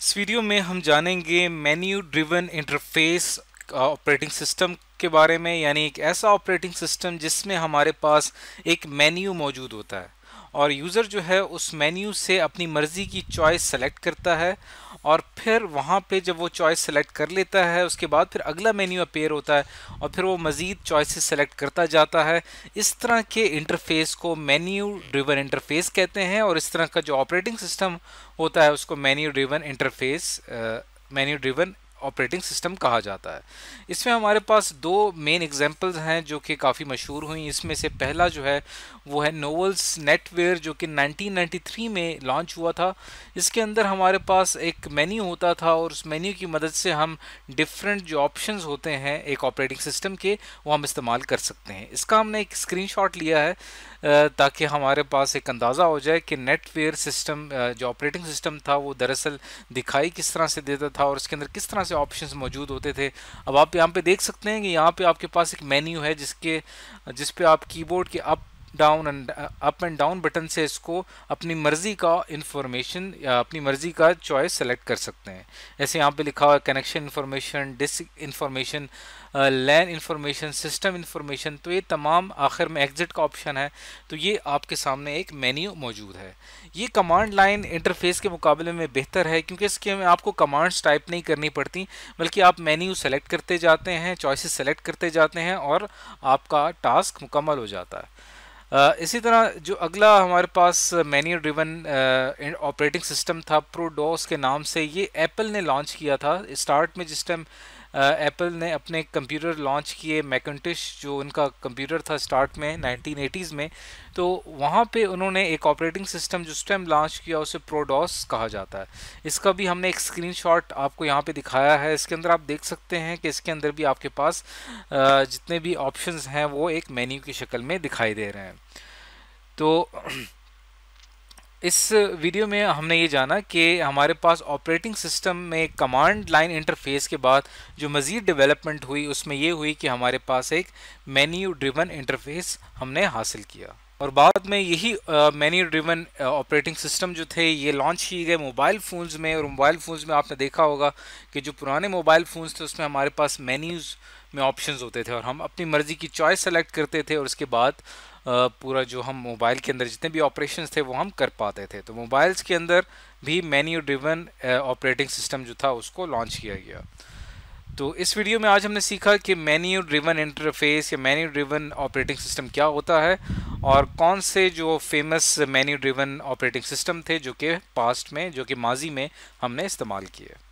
इस वीडियो में हम जानेंगे menu driven interface operating system के बारे में, यानी एक ऐसा ऑपरेटिंग सिस्टम जिसमें हमारे पास एक मेन्यू मौजूद होता है और यूज़र जो है उस मेन्यू से अपनी मर्ज़ी की चॉइस सेलेक्ट करता है और फिर वहाँ पे जब वो चॉइस सेलेक्ट कर लेता है उसके बाद फिर अगला मेन्यू अपीयर होता है और फिर वो मज़ीद चॉइसेस सेलेक्ट करता जाता है। इस तरह के इंटरफेस को मेन्यू ड्रिवन इंटरफेस कहते हैं और इस तरह का जो ऑपरेटिंग सिस्टम होता है उसको menu driven interface menu driven operating system कहा जाता है। इसमें हमारे पास दो मेन एग्जांपल्स हैं जो कि काफ़ी मशहूर हुई। इसमें से पहला जो है वो है नोवेल्स नेटवेयर, जो कि 1993 में लॉन्च हुआ था। इसके अंदर हमारे पास एक मेन्यू होता था और उस मेन्यू की मदद से हम डिफरेंट जो ऑप्शंस होते हैं एक ऑपरेटिंग सिस्टम के वो हम इस्तेमाल कर सकते हैं। इसका हमने एक स्क्रीनशॉट लिया है ताकि हमारे पास एक अंदाज़ा हो जाए कि नेटवेयर सिस्टम जो ऑपरेटिंग सिस्टम था वो दरअसल दिखाई किस तरह से देता था और उसके अंदर किस तरह से ऑप्शंस मौजूद होते थे। अब आप यहाँ पे देख सकते हैं कि यहाँ पे आपके पास एक मेन्यू है जिस पे आप कीबोर्ड के अप एंड डाउन बटन से इसको अपनी मर्जी का इंफॉर्मेशन या अपनी मर्जी का चॉइस सेलेक्ट कर सकते हैं। ऐसे यहाँ पे लिखा हुआ है connection information, disk information, LAN information, system information. तो ये तमाम आखिर में एग्जिट का ऑप्शन है। तो ये आपके सामने एक मेन्यू मौजूद है। ये कमांड लाइन इंटरफेस के मुकाबले में बेहतर है क्योंकि इसके में आपको कमांड्स टाइप नहीं करनी पड़ती, बल्कि आप मेन्यू सेलेक्ट करते जाते हैं, चॉइसेस सेलेक्ट करते जाते हैं और आपका टास्क मुकम्मल हो जाता है। इसी तरह जो अगला हमारे पास मेन्यू ड्रिवन ऑपरेटिंग सिस्टम था प्रोडोस के नाम से, ये एप्पल ने लॉन्च किया था। स्टार्ट में जिस टाइम एप्पल ने अपने कंप्यूटर लॉन्च किए, मैकिन्टोश जो उनका कंप्यूटर था स्टार्ट में 1980s में, तो वहाँ पे उन्होंने एक ऑपरेटिंग सिस्टम जो उस टाइम लॉन्च किया उसे प्रोडोस कहा जाता है। इसका भी हमने एक स्क्रीनशॉट आपको यहाँ पे दिखाया है। इसके अंदर आप देख सकते हैं कि इसके अंदर भी आपके पास जितने भी ऑप्शंस हैं वो एक मेन्यू की शक्ल में दिखाई दे रहे हैं। तो इस वीडियो में हमने ये जाना कि हमारे पास ऑपरेटिंग सिस्टम में कमांड लाइन इंटरफेस के बाद जो मज़ीद डेवलपमेंट हुई उसमें ये हुई कि हमारे पास एक मेन्यू ड्रिवन इंटरफेस हमने हासिल किया और बाद में यही मेन्यू ड्रिवन ऑपरेटिंग सिस्टम जो थे ये लॉन्च किए गए मोबाइल फ़ोन्स में। और मोबाइल फ़ोन्स में आपने देखा होगा कि जो पुराने मोबाइल फ़ोन्स थे उसमें हमारे पास मेन्यूज़ में ऑप्शंस होते थे और हम अपनी मर्ज़ी की चॉइस सेलेक्ट करते थे और उसके बाद पूरा जो हम मोबाइल के अंदर जितने भी ऑपरेशंस थे वो हम कर पाते थे। तो मोबाइल्स के अंदर भी मेन्यू ड्रिवन ऑपरेटिंग सिस्टम जो था उसको लॉन्च किया गया। तो इस वीडियो में आज हमने सीखा कि मेन्यू ड्रिवन इंटरफेस या मेन्यू ड्रिवन ऑपरेटिंग सिस्टम क्या होता है और कौन से जो famous menu driven operating system थे जो कि पास्ट में, जो कि माजी में हमने इस्तेमाल किए।